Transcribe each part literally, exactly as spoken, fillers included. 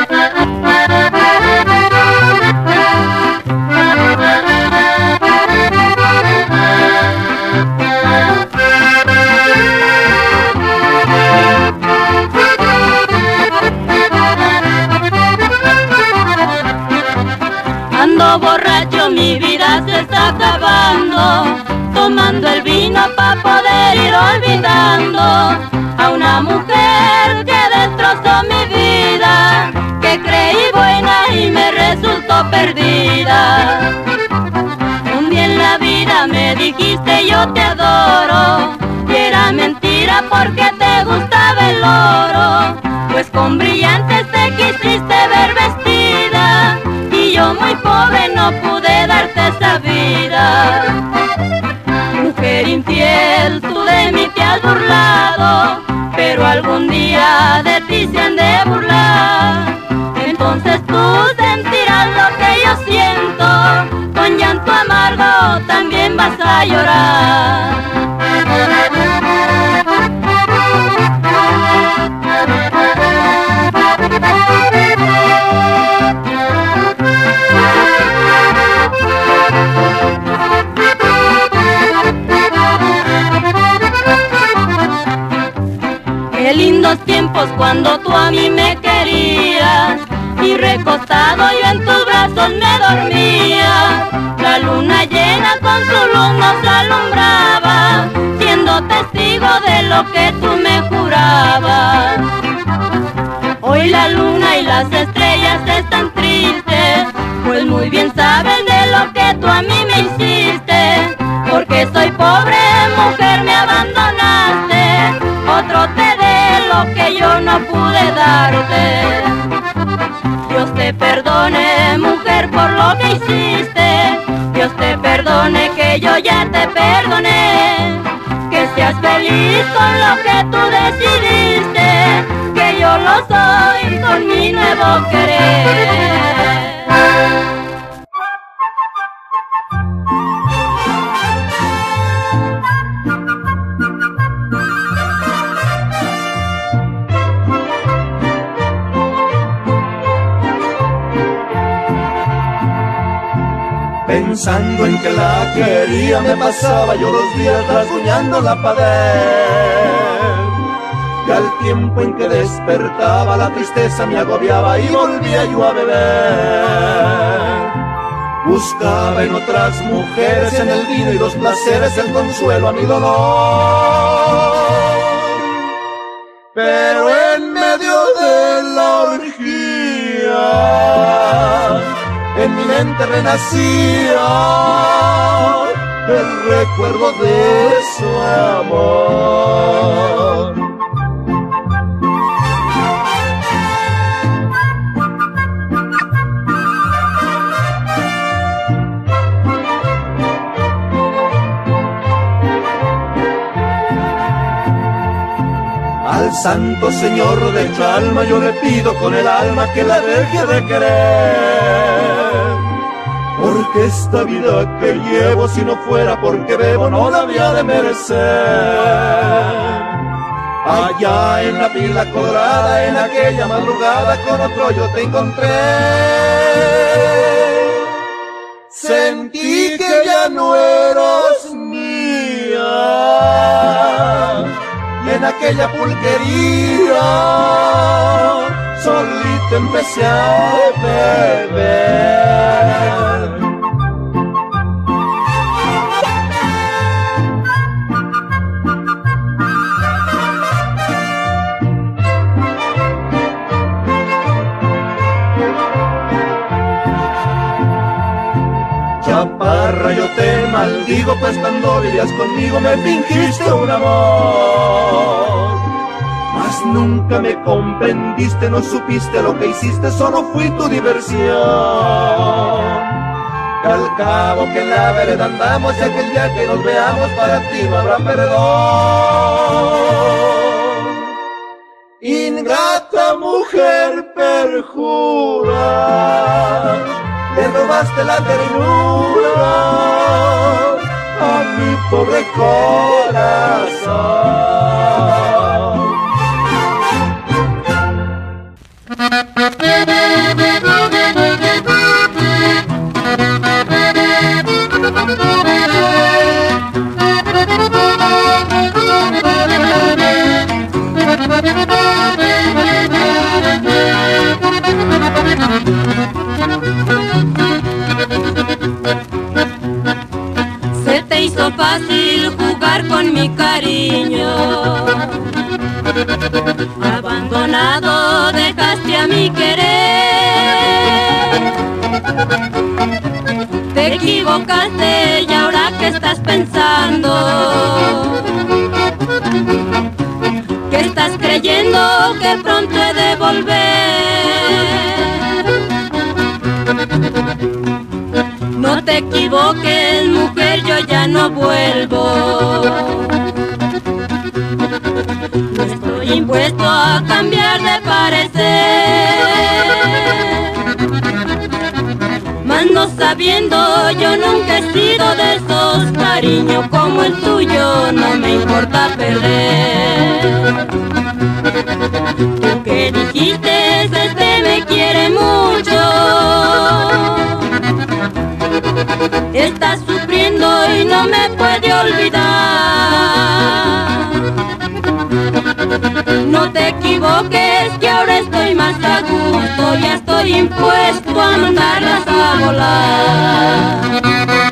Ando borracho, mi vida se está acabando, tomando el vino pa' poder ir olvidando a una mujer que destrozó mi vida, que creí buena y me resultó perdida. Un día en la vida me dijiste yo te adoro, y era mentira porque te gustaba el oro, pues con brillantes te quisiste ver vestida, y yo muy pobre no pude darte esa vida. Mujer infiel, tú de mí te has burlado, pero algún día de ti se han de burlar. Entonces tú sentirás lo que yo siento, con llanto amargo también vas a llorar. Qué lindos tiempos cuando tú a mí me querías, y recostado yo en tus brazos me dormía. La luna llena con su luz nos alumbraba, siendo testigo de lo que tú me jurabas. Hoy la luna y las estrellas están tristes, pues muy bien saben de lo que tú a mí me hiciste. Porque soy pobre mujer me abandonaste, otro te dé lo que yo no pude darte. Dios te perdone mujer por lo que hiciste, Dios te perdone que yo ya te perdoné. Que seas feliz con lo que tú decidiste, que yo lo soy con mi nuevo querer. Pensando en que la quería me pasaba yo los días rasguñando la pared, y al tiempo en que despertaba la tristeza me agobiaba y volvía yo a beber. Buscaba en otras mujeres, en el vino y los placeres, el consuelo a mi dolor, pero en medio de la orgía en mi mente renacía el recuerdo de su amor. Al santo Señor de Chalma yo le pido con el alma que la deje de querer, porque esta vida que llevo, si no fuera porque bebo, no la había de merecer. Allá en la pila colorada, en aquella madrugada, con otro yo te encontré. Sentí que ya no eras mía, y en aquella pulquería solito empecé a beber. Chaparra, yo te maldigo, pues cuando vivías conmigo me fingiste un amor, mas nunca me comprendiste, no supiste lo que hiciste, solo fui tu diversión. Que al cabo que en la vereda andamos, y aquel día que nos veamos para ti no habrá perdón. Ingrata mujer perjura, le robaste la ternura a mi pobre corazón. Se te hizo fácil jugar con mi cariño, abandonado dejaste a mi querer. Te equivocaste y ahora ¿qué estás pensando? ¿Qué estás creyendo que pronto he de volver? No te equivoques, mujer, yo ya no vuelvo. No estoy impuesto a cambiar de parecer. Mas no sabiendo, yo nunca he sido de esos. Cariño como el tuyo no me importa perder. Tú que dijiste, este me quiere mucho. Está sufriendo y no me puede olvidar. No te equivoques que ahora estoy más a gusto. Ya estoy impuesto a mandarlas a volar.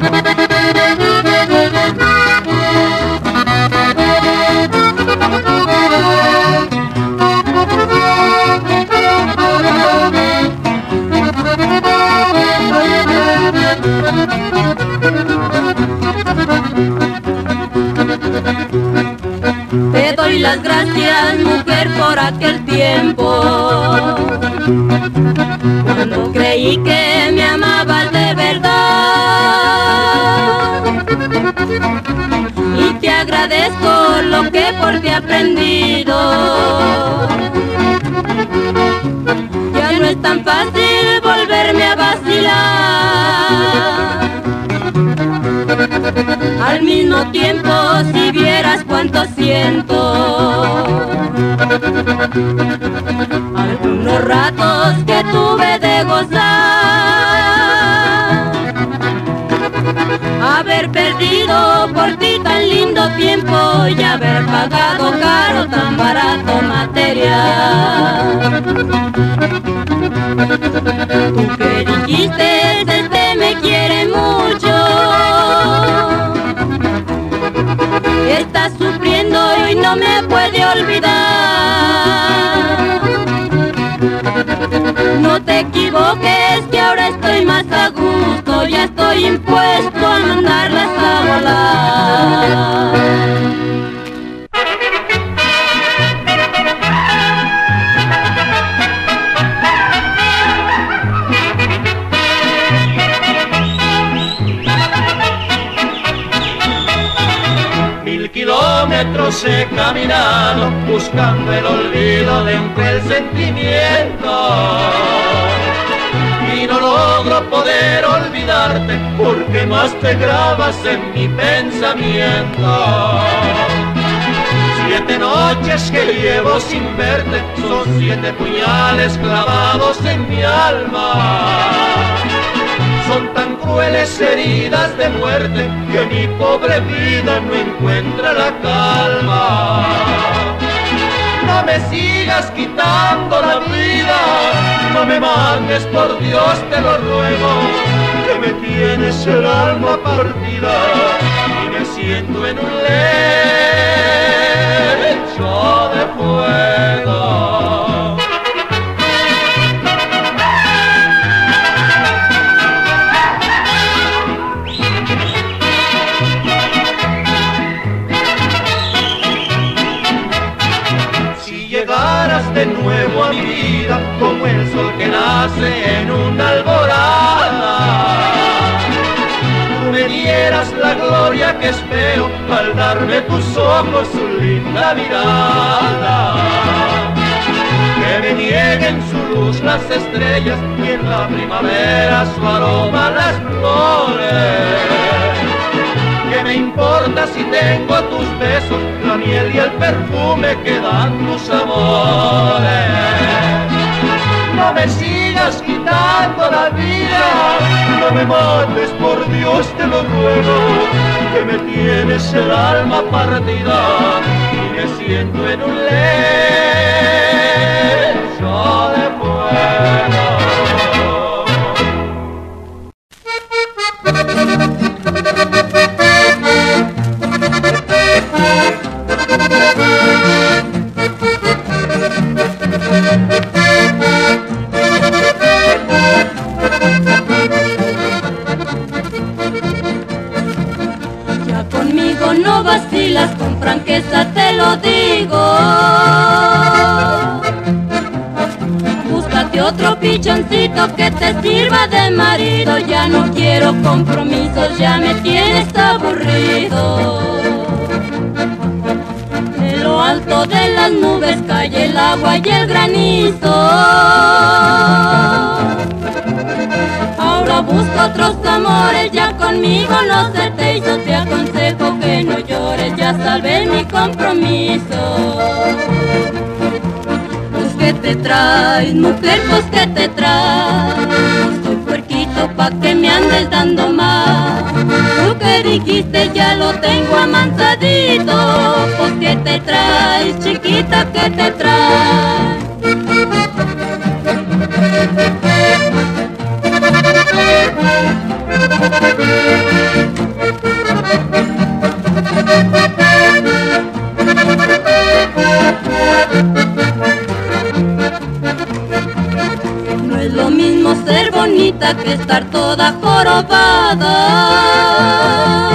Te doy las gracias, mujer, por aquel tiempo, cuando creí que me amabas de verdad. Y te agradezco lo que por ti he aprendido. Ya no es tan fácil volverme a vacilar. Al mismo tiempo, si vieras cuánto siento, algunos ratos que tuve de gozar, haber perdido por ti tan lindo tiempo y haber pagado caro tan barato material. Tú que dijiste, este me quiere mucho. Está sufriendo y no me puede olvidar. No te equivoques que ahora estoy más a gusto. Ya estoy impuesto a mandarlas a volar. Kilómetros he caminado buscando el olvido de un cruel sentimiento y no logro poder olvidarte porque más te grabas en mi pensamiento. Siete noches que llevo sin verte son siete puñales clavados en mi alma. Son tan crueles heridas de muerte que mi pobre vida no encuentra la calma. No me sigas quitando la vida, no me mandes, por Dios te lo ruego, que me tienes el alma partida y me siento en un lecho de fuego. De nuevo a mi vida como el sol que nace en una alborada, tú me dieras la gloria que espero al darme tus ojos su linda mirada, que me nieguen su luz las estrellas y en la primavera su aroma las flores. ¿Qué me importa si tengo tus besos, la miel y el perfume que dan tus amores? no me sigas quitando la vida, no me mates, por Dios te lo ruego, que me tienes el alma partida y me siento en un lecho de fuego. Ya conmigo no vacilas, con franqueza te lo digo. Búscate otro pichoncito que te sirva de marido. Ya no quiero compromisos, ya me tienes aburrido. De lo alto de las nubes cae el agua y el granizo. Ahora busco otros amores, ya conmigo no se te hizo. Te aconsejo que no llores, ya salvé mi compromiso. Pues que te traes, mujer, pues que te traes. Estoy puerquito pa' que me andes dando más. Tú que dijiste ya lo tengo amansadito. Pues que te traes, chiquita, que te traes. No es lo mismo ser bonita que estar toda jorobada.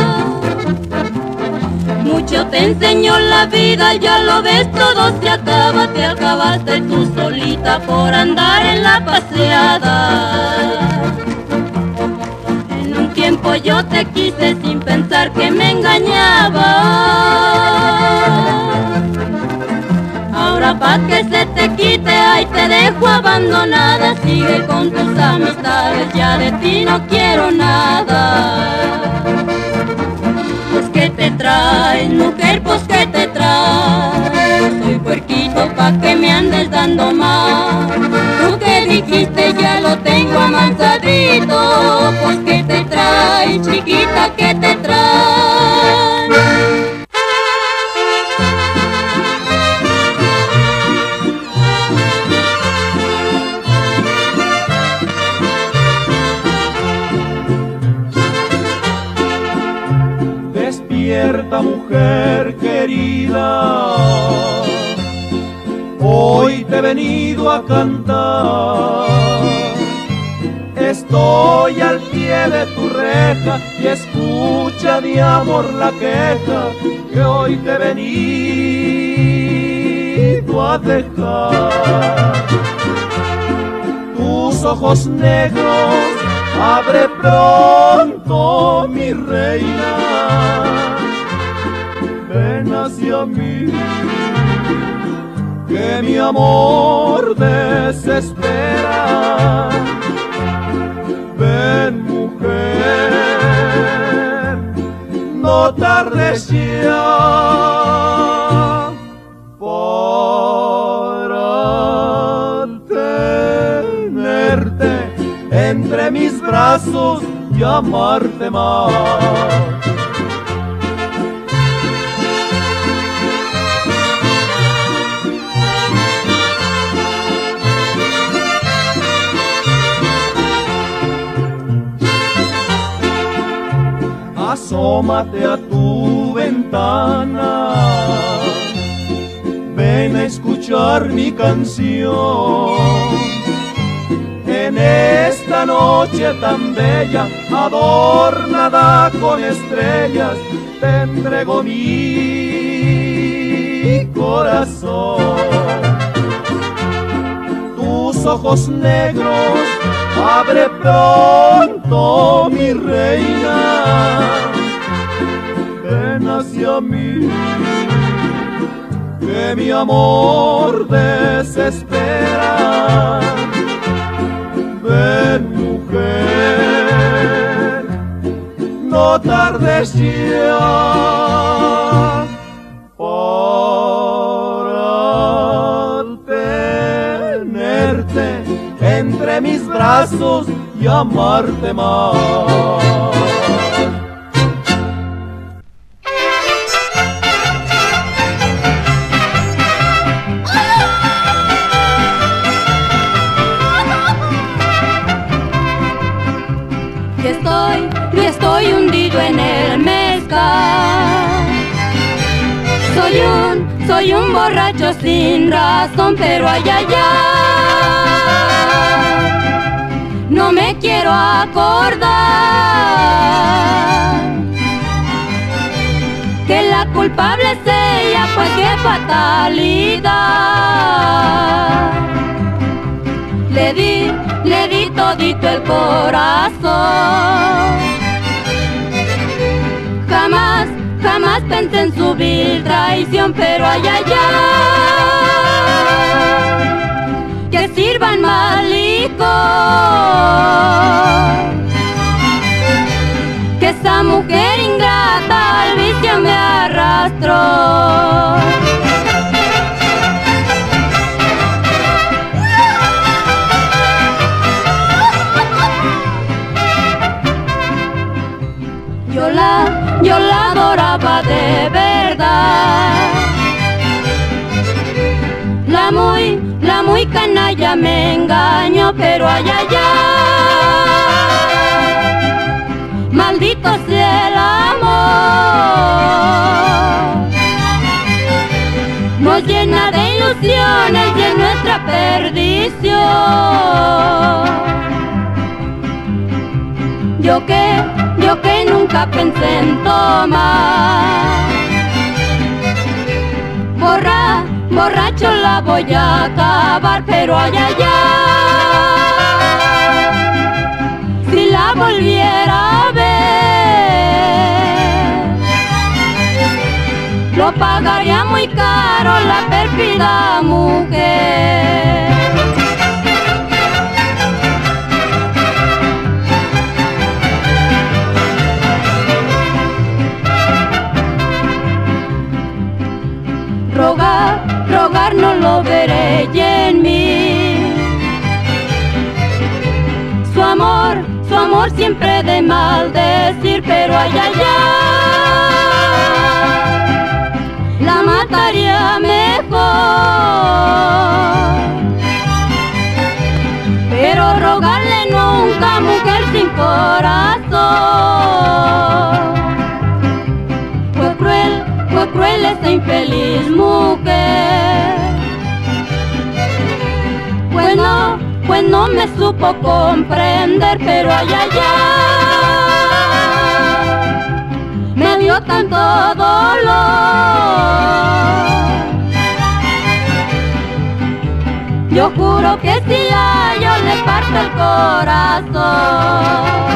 Mucho te enseñó la vida, ya lo ves, todo se acaba. Te acabaste tú solita por andar en la paseada. En un tiempo yo te quise sin pensar que me engañaba. Ahora pa' que se te quite, ahí te dejo abandonada. Sigue con tus amistades, ya de ti no quiero nada. Pues que te traes, mujer, pues que te traes. Soy puerquito pa' que me andes dando más. Tú que dijiste ya lo tengo amansadito. Pues que te traes, chiquita, que te traes. Despierta, mujer querida, hoy te he venido a cantar. Estoy al pie de tu reja y escucha de amor la queja que hoy te he venido a dejar. Tus ojos negros abre pronto, mi reina, ven hacia mí, que mi amor desespera. Ven, mujer, no tardes ya para tenerte entre mis brazos y amarte más. Asómate a tu ventana, ven a escuchar mi canción. En esta noche tan bella, adornada con estrellas, te entrego mi corazón. Tus ojos negros abre pronto, mi reina, ven hacia mí, que mi amor desespera. Ven, mujer, no tardes ya para tenerte entre mis brazos y amarte más. Y estoy, y estoy hundido en el mezcal. Soy un, soy un borracho sin razón, pero ay, ay, ay, no me quiero acordar que la culpable es ella, pues qué fatalidad. Le di, le di todito el corazón. Jamás, jamás pensé en su vil traición, pero ay, ay, ay, que sirvan mal licor, que esa mujer ingrata al vicio me arrastró. Yo la, yo la adoraba de verdad. La muy, la muy canalla me engañó, pero ay, ay, ay, maldito sea el amor. Nos llena de ilusiones y es nuestra perdición. Yo que, yo que nunca pensé en tomar, borra, borracho la voy a acabar, pero ay, ay, ay, si la volviera a ver, lo pagaría muy caro la pérfida mujer. Rogar, rogar no lo veré ya en mí. Su amor, su amor siempre de maldecir, pero ay, ay, ay, la mataría mejor. Pero rogarle nunca, mujer sin corazón. Fue cruel, fue cruel esa infeliz mujer. Pues no, pues no me supo comprender, pero ay, ay, ay, me dio tanto dolor. Yo juro que si a yo le parto el corazón.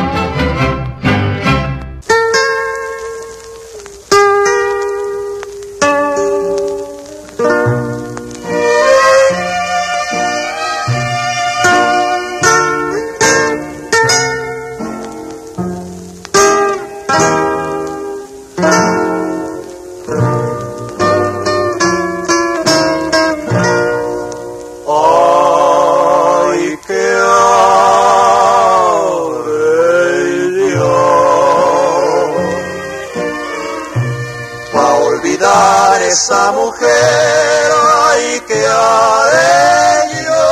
Esa mujer, ay, que haré yo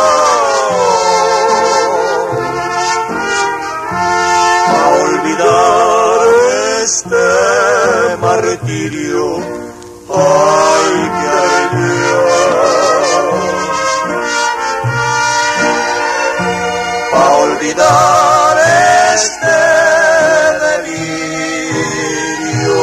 a olvidar este martirio, ay, que haré yo a olvidar este delirio.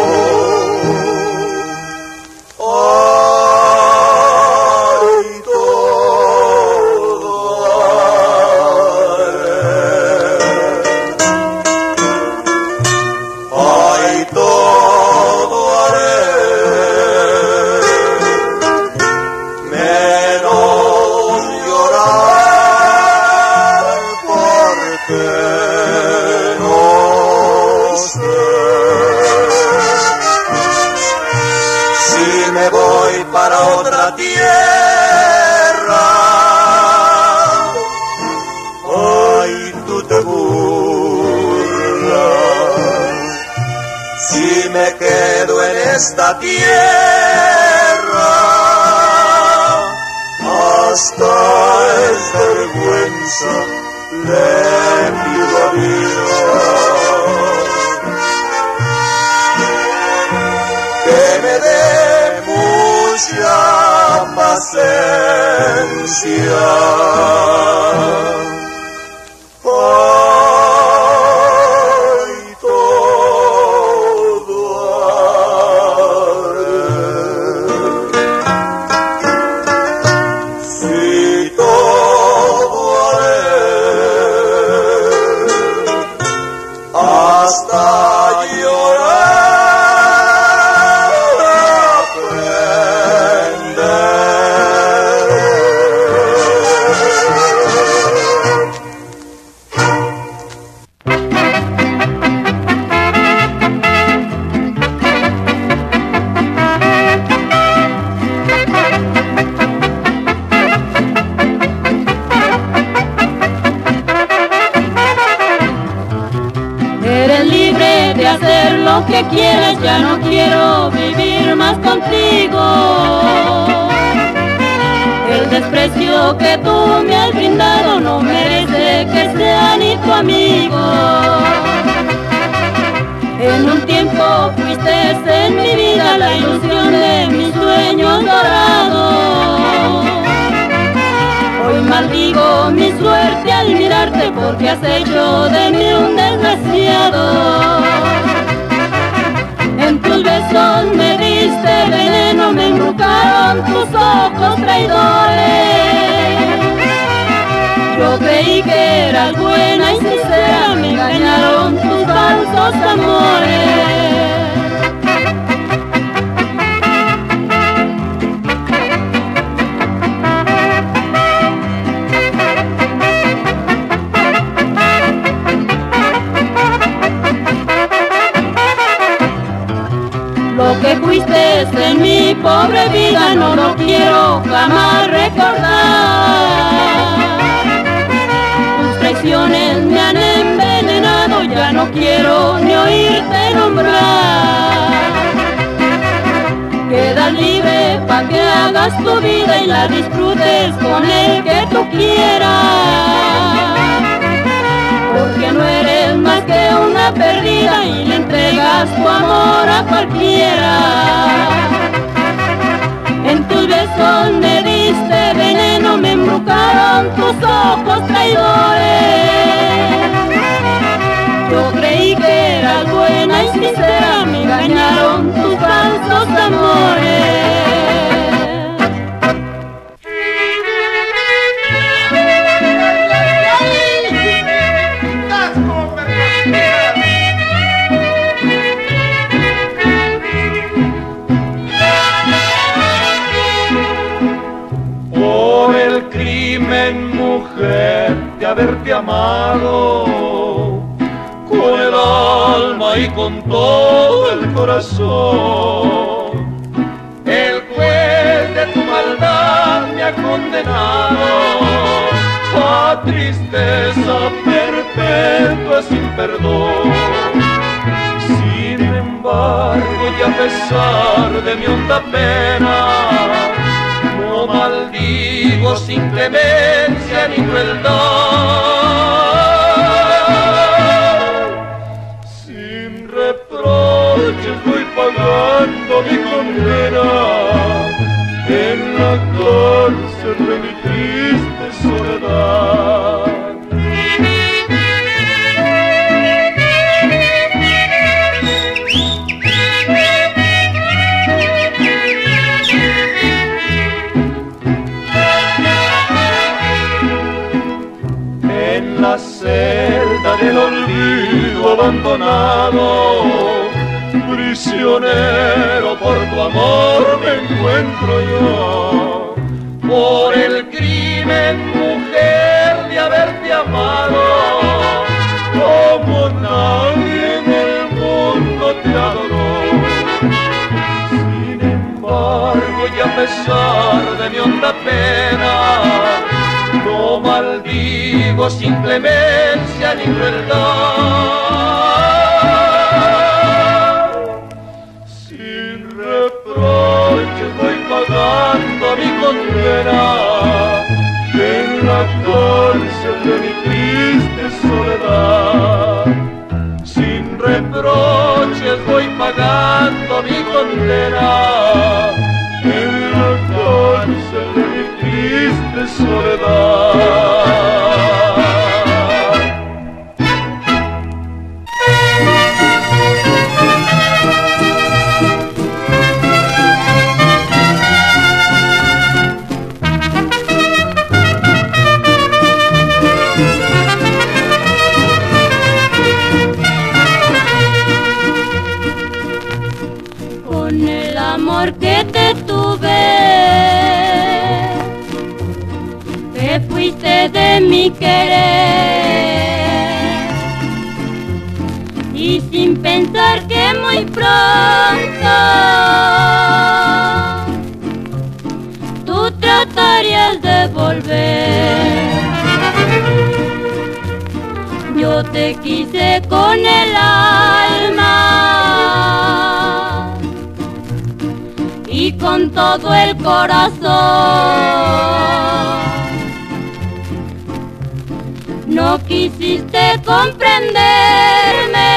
Si me voy para otra tierra, me quedo en esta tierra, hasta es vergüenza le pido a Dios que me dé mucha paciencia. Que quieres, ya no quiero vivir más contigo. El desprecio que tú me has brindado no merece que sea ni tu amigo. En un tiempo fuiste en mi vida la ilusión de mis sueños dorados. Hoy maldigo mi suerte al mirarte porque has hecho de mí un desgraciado. En tus besos me diste veneno, me embrujaron tus ojos traidores. Yo creí que eras buena y sincera, me engañaron tus falsos amores. Lo que fuiste en mi pobre vida no lo quiero jamás recordar. Tus traiciones me han envenenado, ya no quiero ni oírte nombrar. Quedas libre pa' que hagas tu vida y la disfrutes con el que tú quieras. Porque no eres más que una perdida y le entregas tu amor a cualquiera. En tus besos me diste veneno, me embrujaron tus ojos traidores. Yo creí que eras buena y sincera, me engañaron tus falsos amores. Mujer, de haberte amado con el alma y con todo el corazón. El juez de tu maldad me ha condenado a tristeza perpetua sin perdón. Sin embargo, y a pesar de mi honda pena, no maldigo sin clemencia ni crueldad. Sin reproches voy pagando mi condena en la cárcel de mi triste soledad. La celda del olvido abandonado, prisionero por tu amor me encuentro yo. Por el crimen, mujer, de haberte amado, como nadie en el mundo te adoró. Sin embargo, y a pesar de mi honda pena, no maldigo sin clemencia ni crueldad. reproches voy pagando mi condena en la cárcel de mi triste soledad. Sin reproches voy pagando mi condena en la cárcel de mi triste soledad. Que te tuve, te fuiste de mi querer, y sin pensar que muy pronto tú tratarías de volver. Yo te quise con el alma y con todo el corazón. No quisiste comprenderme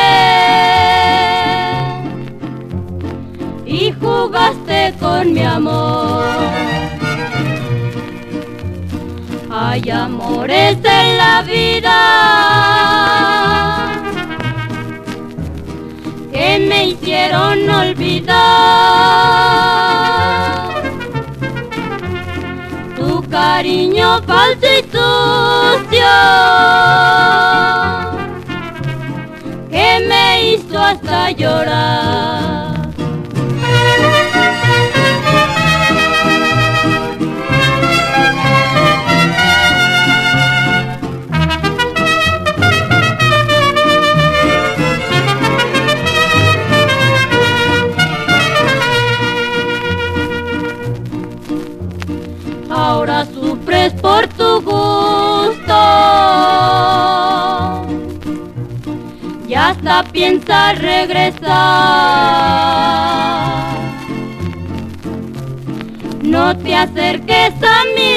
y jugaste con mi amor. Hay amores en la vida que me hicieron olvidar tu cariño falso y sucio que me hizo hasta llorar. Ahora sufres por tu gusto, ya hasta piensas regresar. No te acerques a mi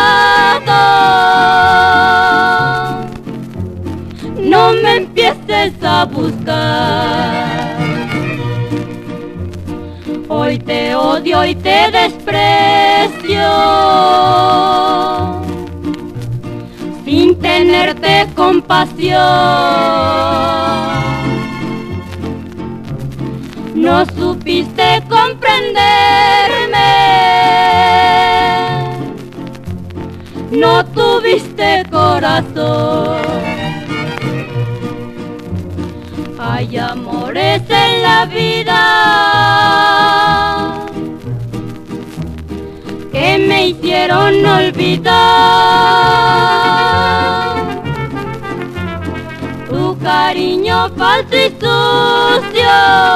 lado, no me empieces a buscar. Hoy te odio y te desprecio, sin tenerte compasión. No supiste comprenderme, no tuviste corazón. Hay amores en la vida que me hicieron olvidar tu cariño falso y sucio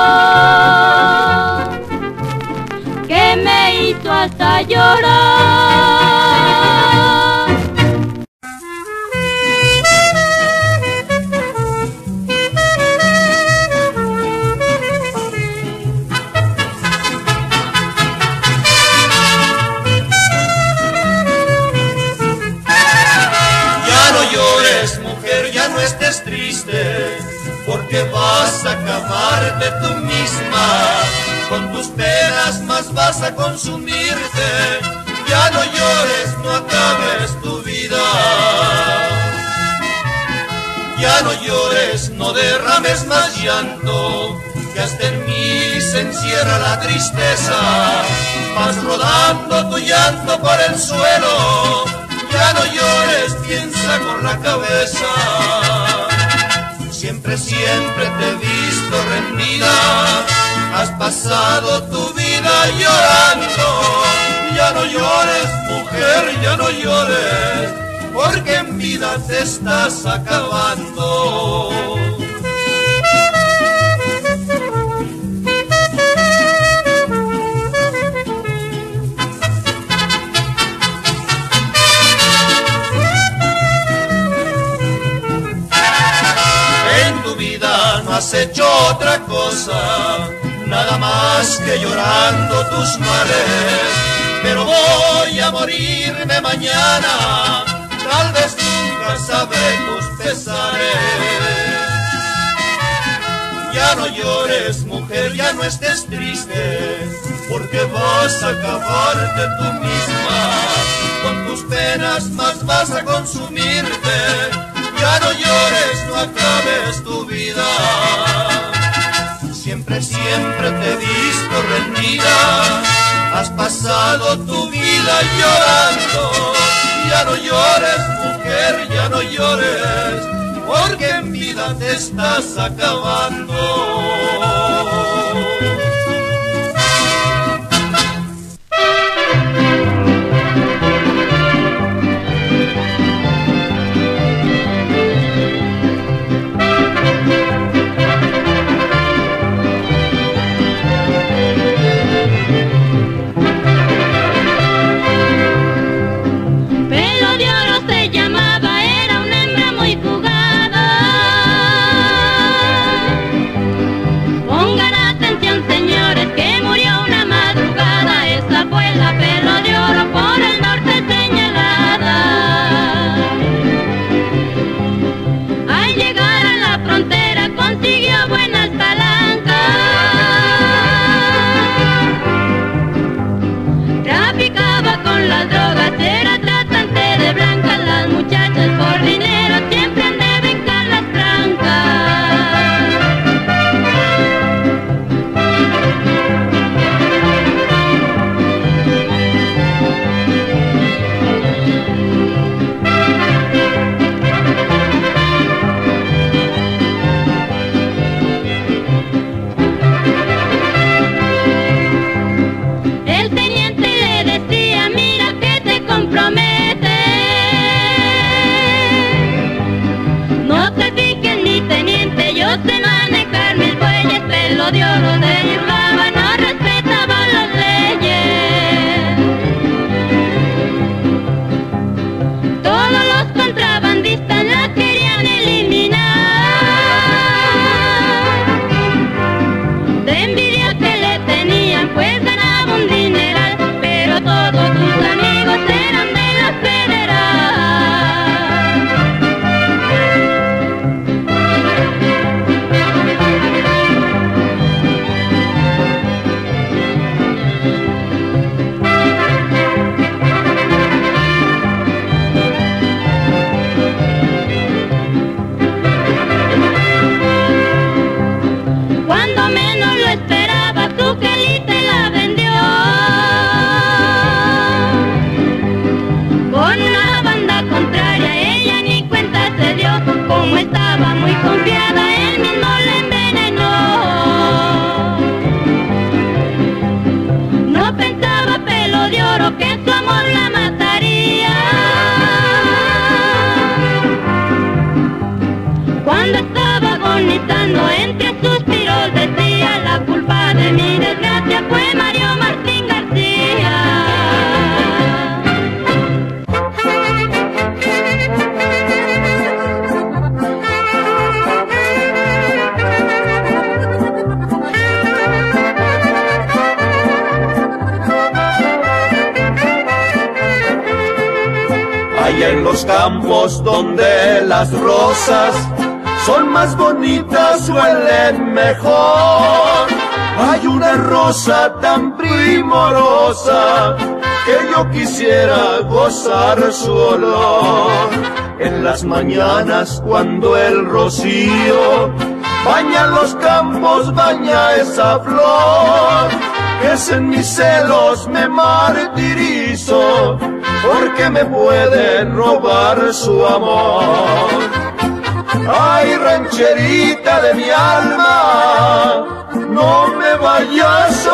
que me hizo hasta llorar. No estés triste, porque vas a acabarte tú misma, con tus penas más vas a consumirte. Ya no llores, no acabes tu vida. Ya no llores, no derrames más llanto, que hasta en mí se encierra la tristeza. Vas rodando tu llanto por el suelo, ya no llores, piensa con la cabeza. Siempre, siempre te he visto rendida, has pasado tu vida llorando. Ya no llores, mujer, ya no llores, porque en vida te estás acabando. Has hecho otra cosa, nada más que llorando tus males. Pero voy a morirme mañana, tal vez nunca sabré tus pesares. Ya no llores, mujer, ya no estés triste, porque vas a acabarte tú misma. Con tus penas más vas a consumirte. Ya no llores, no acabes tu vida. Siempre, siempre te he visto rendida. Has pasado tu vida llorando. Ya no llores, mujer, ya no llores, porque en vida te estás acabando. En los campos donde las rosas son más bonitas, huelen mejor. Hay una rosa tan primorosa que yo quisiera gozar su olor. En las mañanas cuando el rocío baña los campos, baña esa flor, que es en mis celos me martirizo, porque me pueden robar su amor. Ay, rancherita de mi alma, no me vayas a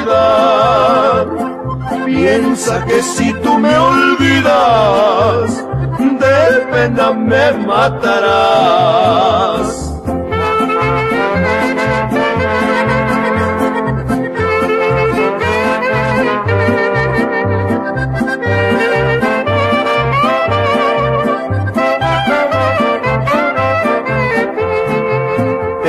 olvidar. Piensa que si tú me olvidas, de pena me matarás.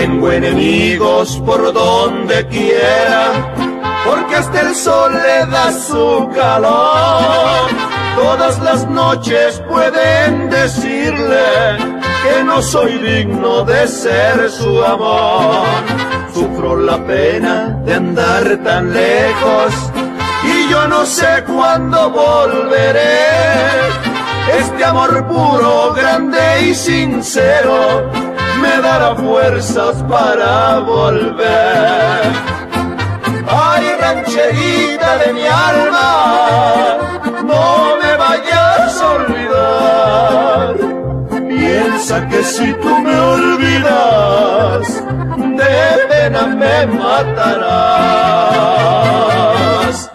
Tengo enemigos por donde quiera, porque hasta el sol le da su calor. Todas las noches pueden decirle que no soy digno de ser su amor. Sufro la pena de andar tan lejos y yo no sé cuándo volveré. Este amor puro, grande y sincero me dará fuerzas para volver. Ay, rancherita de mi alma, no me vayas a olvidar. Piensa que si tú me olvidas, de pena me matarás.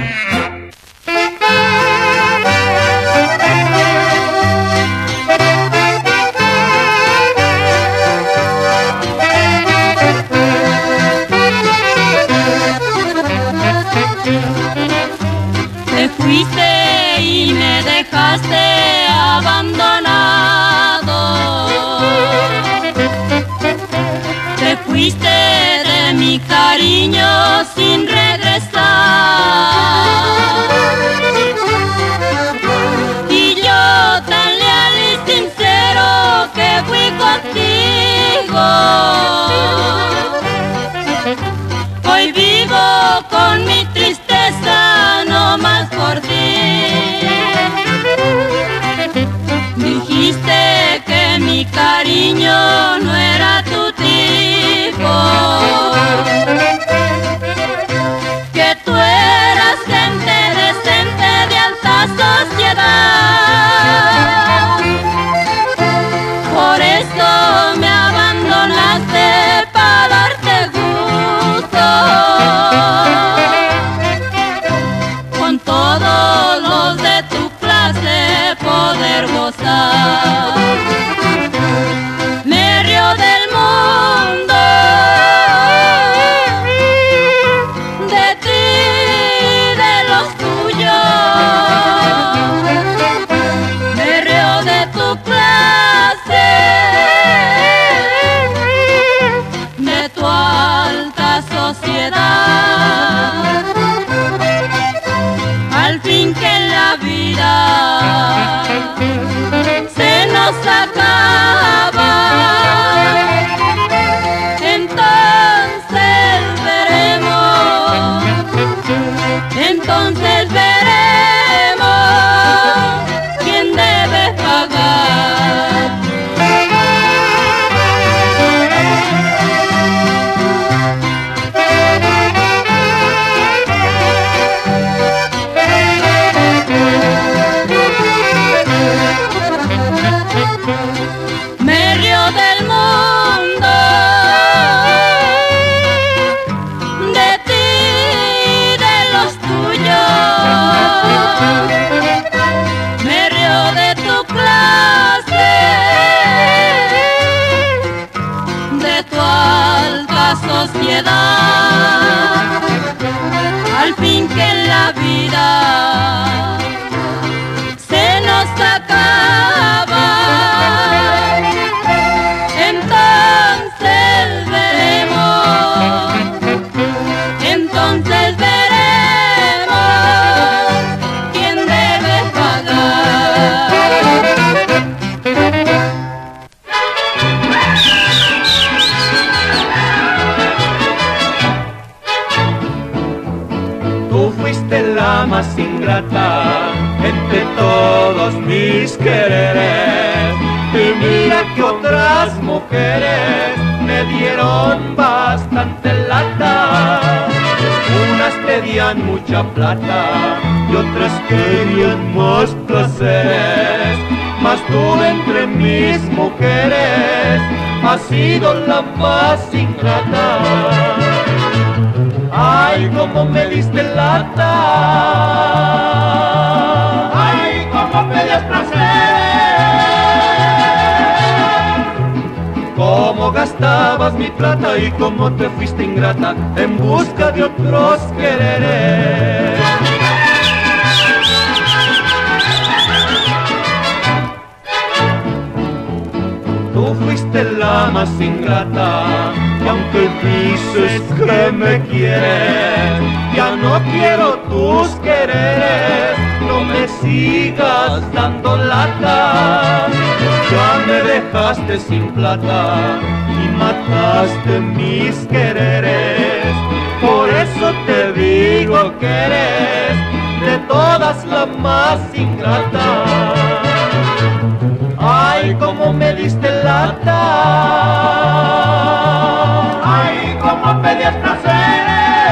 Te fuiste y me dejaste abandonado. Te fuiste de mi cariño sin regresar. Y yo tan leal y sincero que fui contigo, hoy vivo con mi tristeza no más por ti. Dijiste que mi cariño no era tu tipo, que tú eras gente decente de alta sociedad. Por eso me abandonaste para darte gusto, con todos los de tu clase poder gozar. Me río del mundo, de ti y de los tuyos. Me río de tu clase, de tu alta sociedad. Al fin que en la vida se nos acaba, entonces veremos, entonces veremos quién debe pagar. Me río del mundo, de ti y de los tuyos. Me río de tu clase, de tu alta sociedad. Al fin que en la vida se nos acaba, entonces veremos, entonces veremos quién debe pagar. Tú fuiste la más ingrata entre todos mis quereres. Y mira que otras mujeres me dieron bastante lata. Unas pedían mucha plata y otras querían más placeres. Mas tú entre mis mujeres has sido la más ingrata. Ay, cómo me diste lata. Ay, cómo pedías placer. Cómo gastabas mi plata y cómo te fuiste ingrata en busca de otros quereres. Tú tú fuiste la más ingrata. Y aunque dices que me quieres, ya no quiero tus quereres. No me sigas dando lata, ya me dejaste sin plata y mataste mis quereres. Por eso te digo que eres de todas la más ingrata. Ay, cómo me diste lata, ay, cómo pedías placer,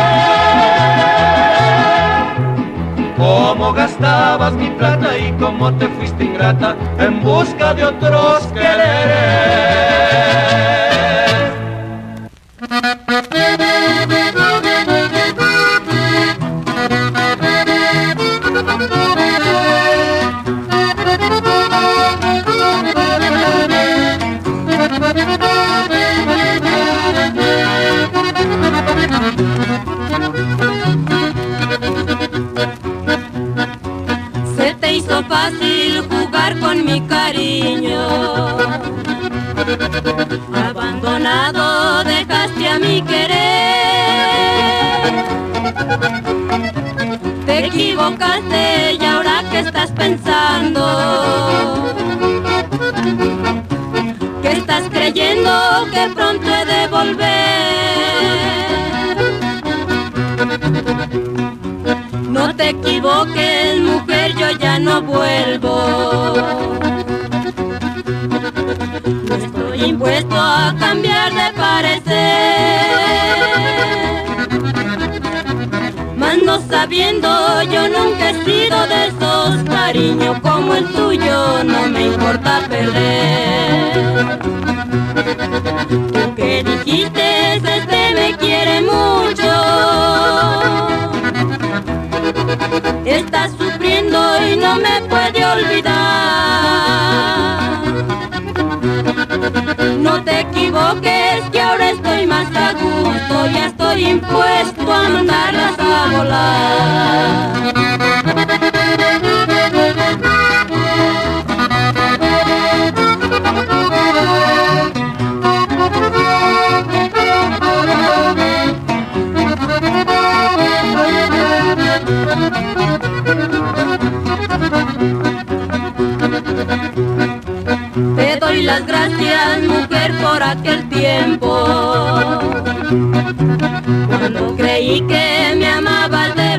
cómo gastabas mi plata y cómo te fuiste ingrata en busca de otros quereres. Se te hizo fácil jugar con mi cariño, abandonado dejaste a mi querer. Te equivocaste y ahora que estás pensando, que estás creyendo que pronto he de volver. No te equivoques, mujer, yo ya no vuelvo. No estoy impuesto a cambiar de parecer. Mas no sabiendo, yo nunca he sido de esos cariños como el tuyo, no me importa perder. Tú que dijiste, este me quiere mucho, está sufriendo y no me puede olvidar. No te equivoques, que ahora estoy más a gusto, ya estoy impuesto a mandarlas a volar. Te doy las gracias, mujer, por aquel tiempo, cuando creí que me amabas de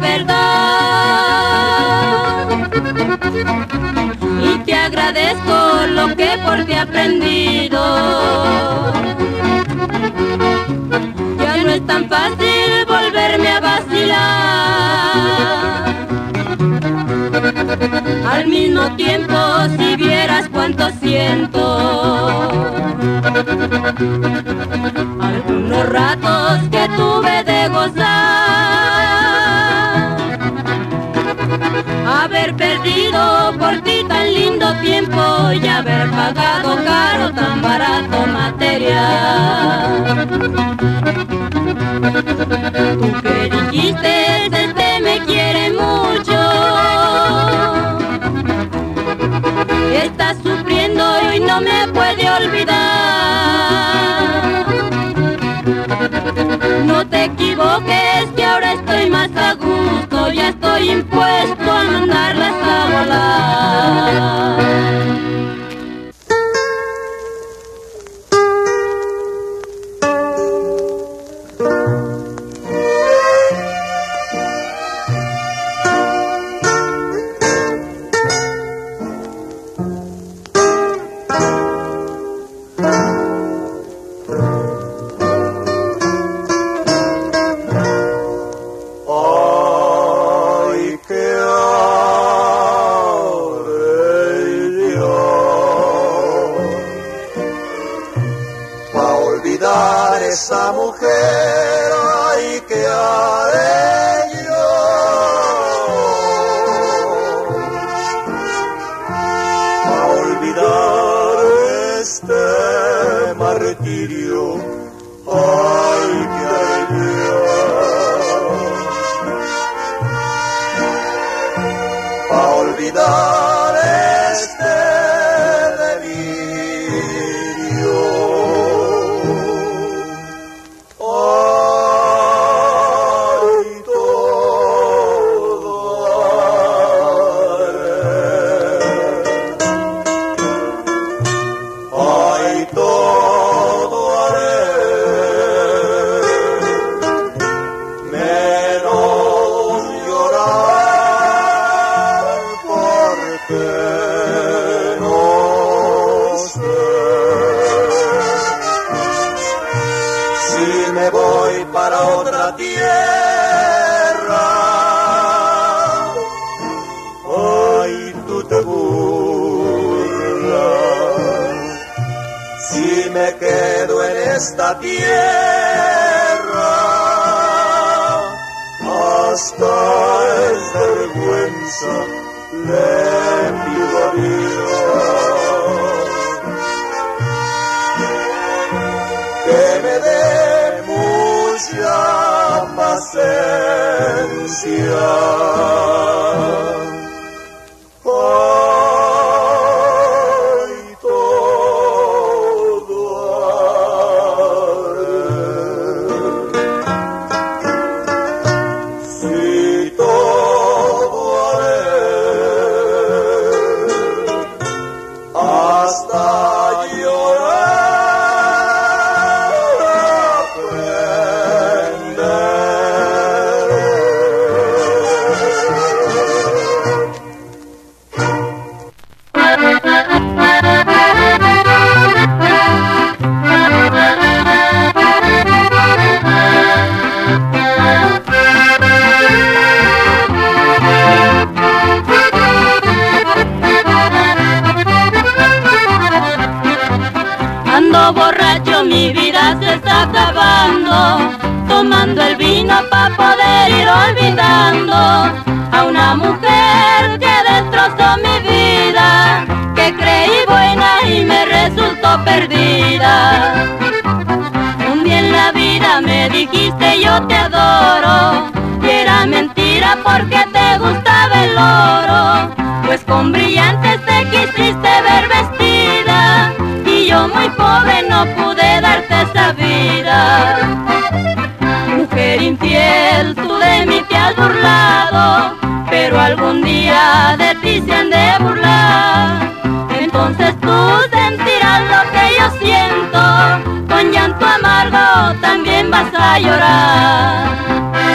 verdad. Y te agradezco lo que por ti he aprendido. Ya no es tan fácil volverme a vacilar. Al mismo tiempo, si vieras cuánto siento, algunos ratos que tuve de gozar, haber perdido por ti tan lindo tiempo y haber pagado caro tan barato material. Tú que dijiste, este me quiere mucho, está sufriendo y no me puede olvidar. No te equivoques, que ahora estoy más a gusto, ya estoy impuesto a mandarlas a volar. Esa mujer, ay, que haré yo, a olvidar este martirio, ay, que haré yo, a olvidar este delirio. Si me voy para otra tierra, ay, tú te burlas. Si me quedo en esta tierra, hasta es vergüenza le pido a Dios que me dé mucha paciencia. Ay, todo haré. Si todo haré hasta borracho, mi vida se está acabando, tomando el vino pa' poder ir olvidando a una mujer que destrozó mi vida, que creí buena y me resultó perdida. Un día en la vida me dijiste yo te adoro, y era mentira porque te gustaba el oro, pues con brillantes te quisiste ver vestida, y yo muy pobre no pude darte esa vida. Mujer infiel, tú de mí te has burlado, pero algún día de ti se han de burlar. Entonces tú sentirás lo que yo siento, con llanto amargo también vas a llorar.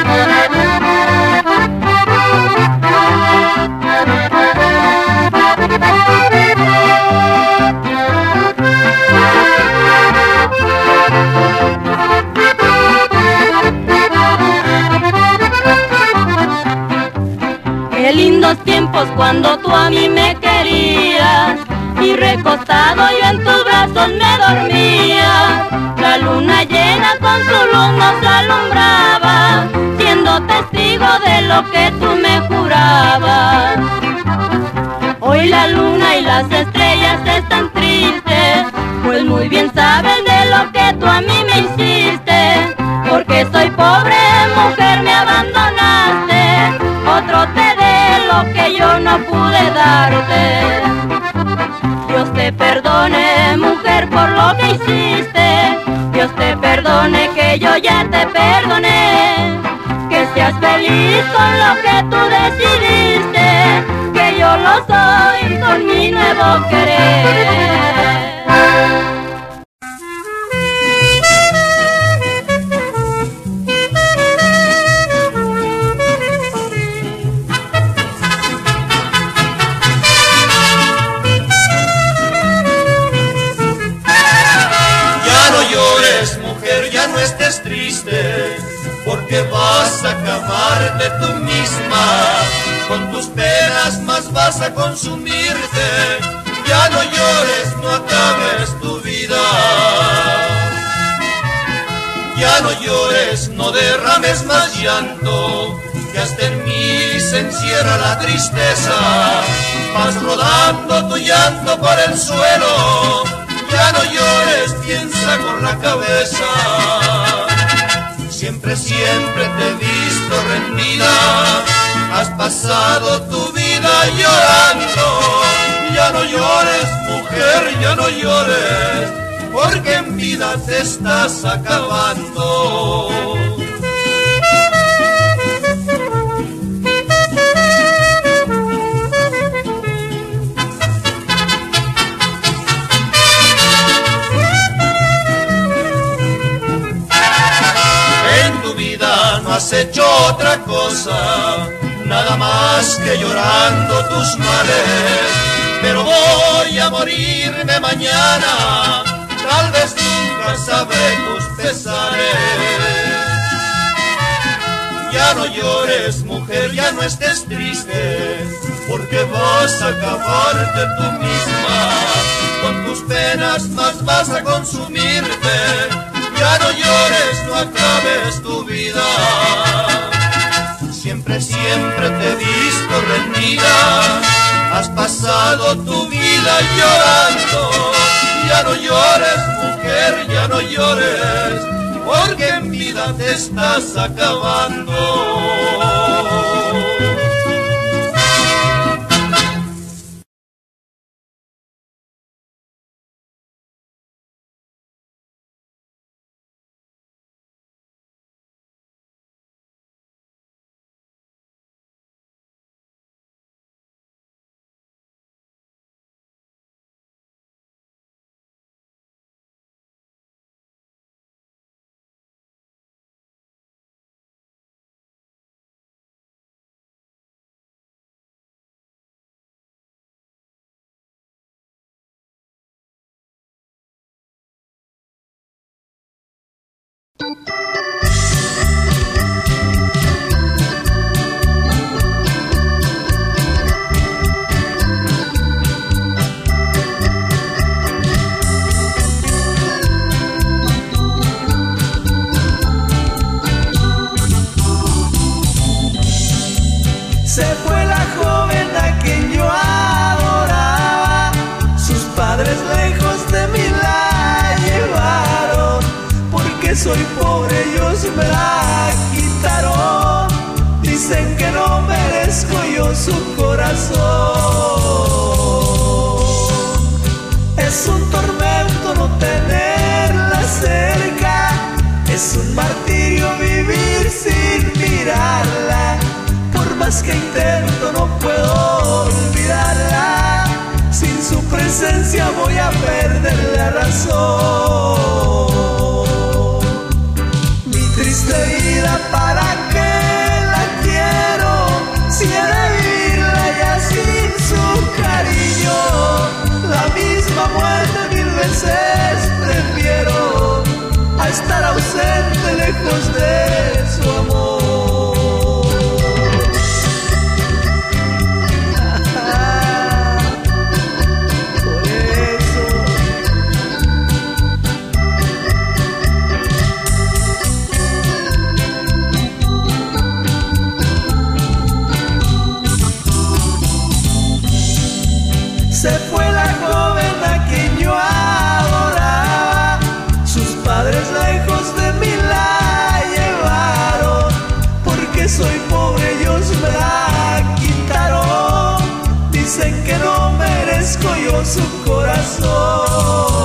Qué lindos tiempos cuando tú a mí me querías, y recostado yo en tus brazos me dormía. La luna llena con su luz nos alumbraba, siendo testigo de lo que tú me jurabas. Hoy la luna y las estrellas están tristes, pues muy bien saben de lo que tú a mí me hiciste. Porque soy pobre mujer me abandonaste, otro te dé lo que yo no pude darte. Dios te perdone mujer por lo que hiciste, Dios te perdone que yo ya te perdoné. Que seas feliz con lo que tú decidiste, que yo lo soy con mi nuevo querer. No estés triste, porque vas a acabarte tú misma, con tus penas más vas a consumirte. Ya no llores, no acabes tu vida. Ya no llores, no derrames más llanto, que hasta en mí se encierra la tristeza. Vas rodando tu llanto por el suelo, ya no llores, piensa con la cabeza. Siempre, siempre te he visto rendida, has pasado tu vida llorando. Ya no llores, mujer, ya no llores, porque en vida te estás acabando. No has hecho otra cosa, nada más que llorando tus males, pero voy voy a morirme mañana, tal vez nunca sabré tus pesares. Ya no llores, mujer, ya no estés triste, porque vas a acabarte tú misma. Con tus penas más vas a consumirte. Ya no llores, no acabes tu vida. Siempre, siempre te he visto rendida, has pasado tu vida llorando. Ya no llores, mujer, ya no llores, porque en vida te estás acabando. Se fue la joven a quien yo adoraba, sus padres lejos de mí la llevaron, porque soy pobre ellos me la quitaron. Dicen que no merezco yo su corazón. Es un tormento no tenerla cerca, es un martirio vivir sin mirarla. Por más que intento no puedo olvidarla, sin su presencia voy a perder la razón. Mi triste vida, ¿para qué la quiero? Si he de vivirla ya sin su cariño, la misma muerte mil veces prefiero a estar ausente lejos de su amor. Se fue la joven a quien yo adoraba, sus padres lejos de mí la llevaron, porque soy pobre ellos me la quitaron. Dicen que no merezco yo su corazón.